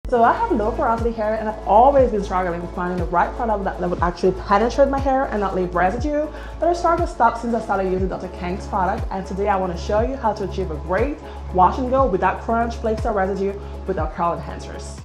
So I have low porosity hair, and I've always been struggling with finding the right product that would actually penetrate my hair and not leave residue. But I started to stop since I started using Dr. Kang's product, and today I want to show you how to achieve a great wash and go without crunch, flakes, or residue with our curl enhancers.